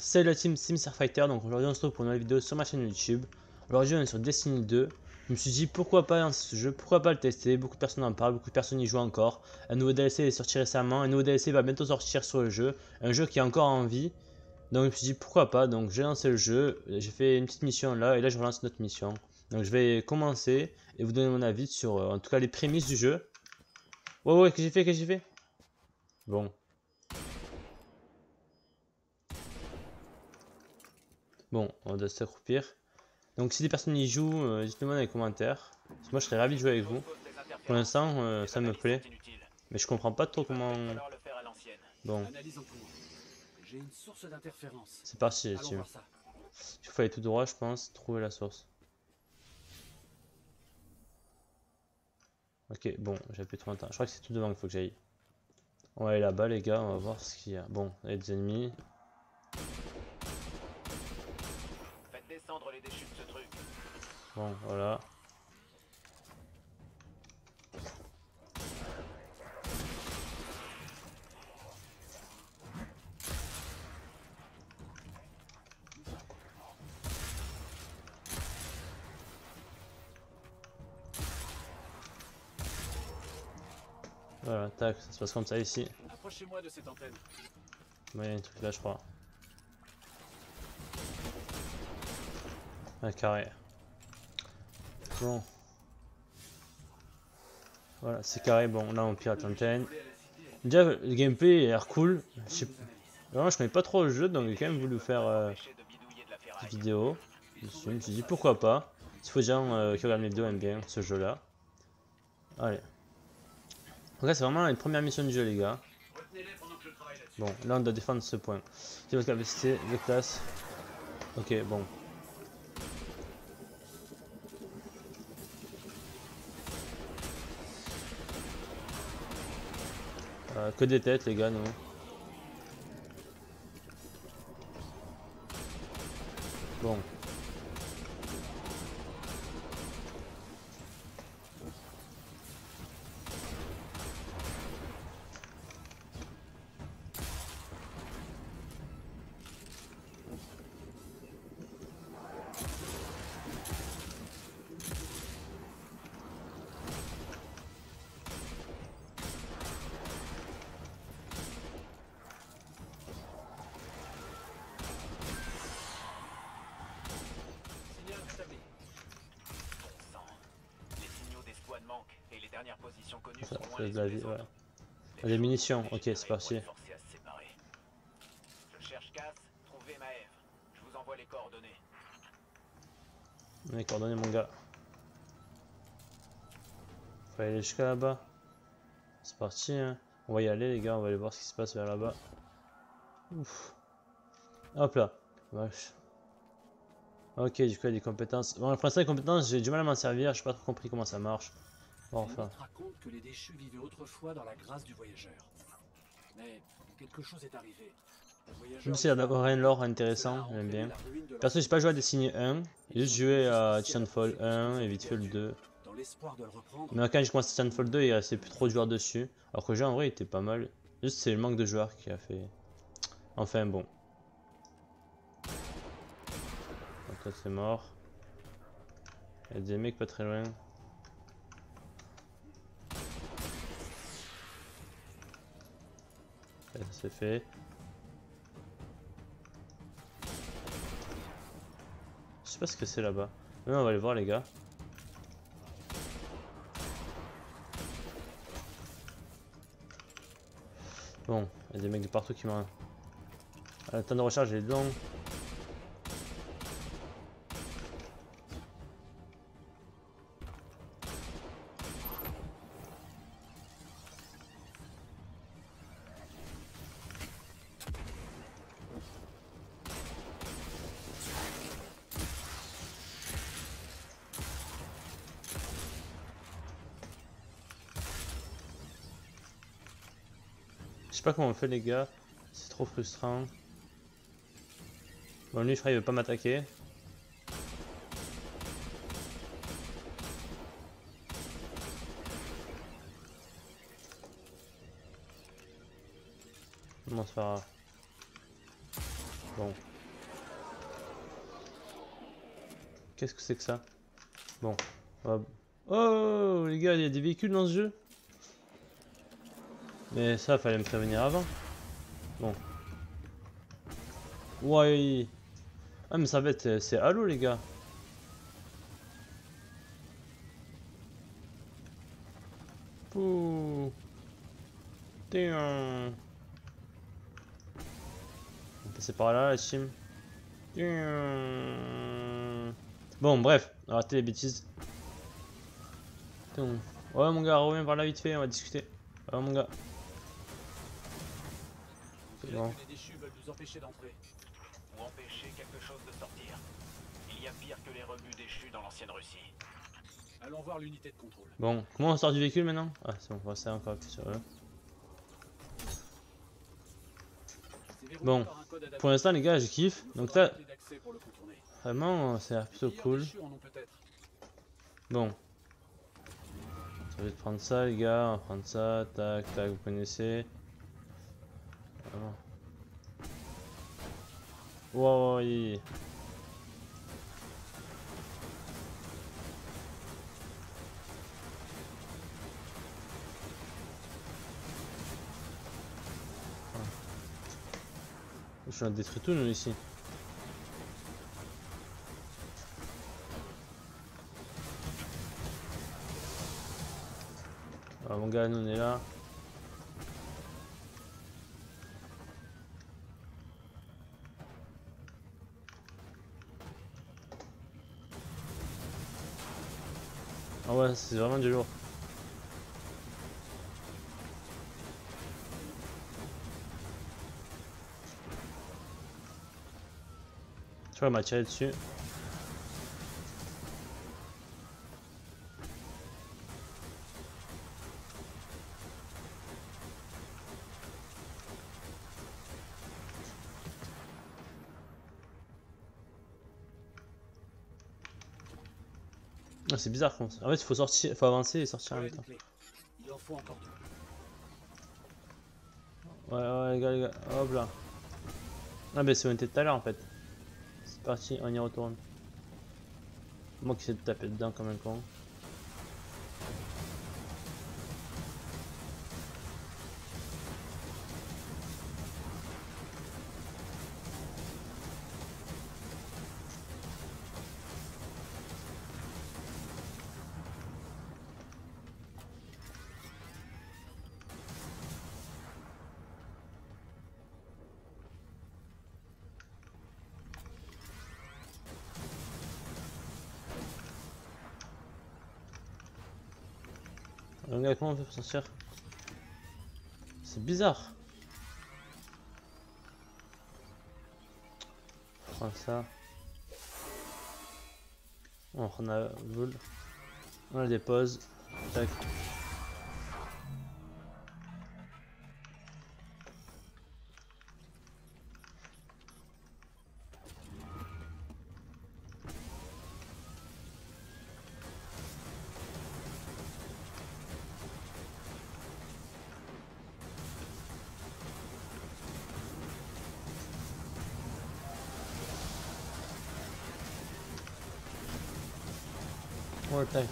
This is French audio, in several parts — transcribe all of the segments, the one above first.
C'est la team Sims Fighter, donc aujourd'hui on se retrouve pour une nouvelle vidéo sur ma chaîne YouTube. Aujourd'hui on est sur Destiny 2. Je me suis dit pourquoi pas lancer ce jeu, pourquoi pas le tester, beaucoup de personnes en parlent, beaucoup de personnes y jouent encore. Un nouveau DLC est sorti récemment, un nouveau DLC va bientôt sortir sur le jeu, un jeu qui est encore en vie. Donc je me suis dit pourquoi pas, donc j'ai lancé le jeu, j'ai fait une petite mission là et là je relance notre mission. Donc je vais commencer et vous donner mon avis sur en tout cas les prémices du jeu. Ouais, qu'est-ce que j'ai fait, qu'est-ce que j'ai fait? Bon. Bon, on doit s'accroupir. Donc si des personnes y jouent, dites-le moi dans les commentaires. Moi je serais ravi de jouer avec vous. Pour l'instant, ça me plaît. Mais je comprends pas trop comment... Bon. C'est parti les teams. Il faut aller tout droit je pense, trouver la source. Ok, bon, j'ai plus trop longtemps. Je crois que c'est tout devant qu'il faut que j'aille. On va aller là-bas les gars, on va voir ce qu'il y a. Bon, il y a des ennemis. Faites descendre les déchus de ce truc. Bon, voilà. Voilà, tac, ça se passe comme ça ici. Approchez-moi de cette antenne. Bon, il y a un truc là je crois. Un carré. Bon. Voilà, c'est carré. Bon, là on pirate l'antenne. Déjà, le gameplay a l'air cool. Vraiment, je connais pas trop le jeu, donc j'ai quand même voulu faire une vidéo dessus. Je me suis dit pourquoi pas. Il faut des gens qui regardent mes vidéos aiment bien ce jeu là. Allez. Donc là, c'est vraiment une première mission du jeu, les gars. Bon, là on doit défendre ce point. J'ai votre capacité de classe. Ok, bon. Que des têtes, les gars, nous. Bon. Signal rétabli. Bon sang. Les signaux des squads manquent et les dernières positions connues Ça sont loin fait les de la unes vie, des ouais. autres. Les munitions, ok, c'est parti. Forcés à se séparer. Je cherche Cass, trouvez Maëv. Je vous envoie les coordonnées. Les coordonnées, mon gars. Faut aller jusqu'à là-bas. C'est parti, hein. On va y aller, les gars, on va aller voir ce qui se passe vers là-bas. Ouf. Hop là. Vache. Ok, du coup, il y a des compétences. Bon, pour l'instant, les compétences, j'ai du mal à m'en servir. J'ai pas trop compris comment ça marche. Bon, enfin. On raconte que les déchus vivaient autrefois dans la grâce du voyageur. Mais quelque chose est arrivé. Même s'il y a d'avoir un lore intéressant, j'aime bien. Perso, j'ai pas joué à Destiny 1. J'ai juste joué à Titanfall 1 et vite fait le 2. Mais quand j'ai commencé Titanfall 2, il restait plus trop de joueurs dessus. Alors que le jeu en vrai il était pas mal. Juste c'est le manque de joueurs qui a fait. Enfin bon. Donc là c'est mort. Il y a des mecs pas très loin. Et ça c'est fait. Je sais pas ce que c'est là-bas. Mais on va aller voir les gars. Bon, il y a des mecs de partout qui m'ont... Le temps de recharge est long. Je sais pas comment on fait les gars, c'est trop frustrant. Bon lui je crois qu'il veut pas m'attaquer. Bon c'est pas grave. Bon. Qu'est-ce que c'est que ça? Bon. Hop. Oh les gars, il y a des véhicules dans ce jeu? Mais ça, fallait me prévenir avant. Bon. Ouais. Ah mais ça va être... C'est Halo les gars. Pouh. Tiens. On va passer par là, la team. Tiens. Bon, bref, arrêtez les bêtises. Tiens. Ouais, mon gars, reviens par là vite fait, on va discuter. Ouais, mon gars. On dirait Bon. que les déchus veulent nous empêcher d'entrer. Ou empêcher quelque chose de sortir. Il y a pire que les rebuts déchus dans l'ancienne Russie. Allons voir l'unité de contrôle. Bon, comment on sort du véhicule maintenant? Ah, c'est bon, on va rester encore plus sur eux. C'est verrouillé Bon, par un code adapté. pour l'instant, les gars, je kiffe. Il nous Donc faudra là, la clé d'accès pour le contourner. vraiment, ça a l'air plutôt Les meilleurs cool. déchus en ont peut-être. Bon. Je vais prendre ça, les gars. On va prendre ça. Tac, tac, vous connaissez. Voilà. Wow, oui. Je suis un détruit tout, nous, ici. Ah, mon gars, nous, on est là. Ah ouais, c'est vraiment du lourd. Je crois qu'il m'a tiré dessus. Ah, c'est bizarre. En fait, il faut sortir, faut avancer et sortir en Voilà même temps. une clé. Il en faut encore deux. Ouais, ouais, les gars, hop là. Ah, bah, c'est où on était tout à l'heure en fait. C'est parti, on y retourne. Moi qui sais de taper dedans comme un con. Regarde comment on fait pour sortir. C'est bizarre. On prend ça. On prend la boule. On la dépose. Tac. Ouais, tac.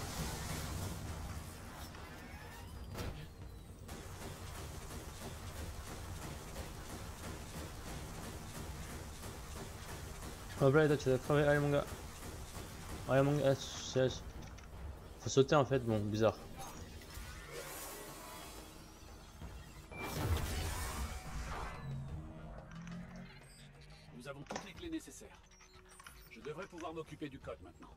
Hop là, toi, tu dois crever. Allez, mon gars. Allez, mon gars. Faut sauter en fait. Bon, bizarre. Nous avons toutes les clés nécessaires. Je devrais pouvoir m'occuper du code maintenant.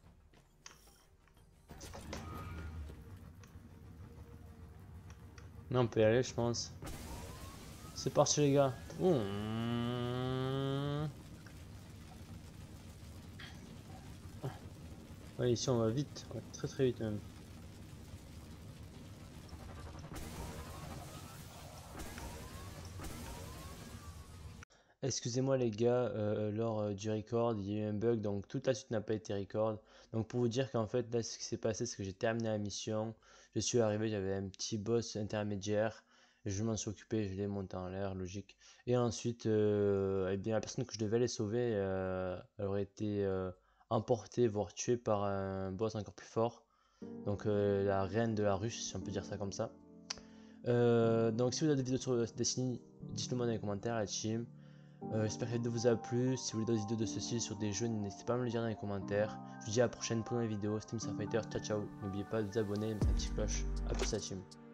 Non, on peut y aller, je pense. C'est parti, les gars. Ouh. Ouais, ici on va vite, on va très très vite même. Excusez-moi les gars, lors du record, il y a eu un bug, donc toute la suite n'a pas été record. Donc pour vous dire qu'en fait, là ce qui s'est passé, c'est que j'ai terminé la mission. Je suis arrivé, j'avais un petit boss intermédiaire. Je m'en suis occupé, je l'ai monté en l'air, logique. Et ensuite, eh bien, la personne que je devais aller sauver, elle aurait été emporté, voire tué par un boss encore plus fort. Donc la reine de la ruche, si on peut dire ça comme ça. Donc si vous avez des vidéos sur Destiny, dites-le moi dans les commentaires, la team. J'espère que la vidéo vous a plu. Si vous voulez d'autres vidéos de ce style sur des jeux, n'hésitez pas à me le dire dans les commentaires. Je vous dis à la prochaine pour une nouvelle vidéo. C'était Mr Fighter, ciao ciao. N'oubliez pas de vous abonner et de mettre la petite cloche. A plus la team.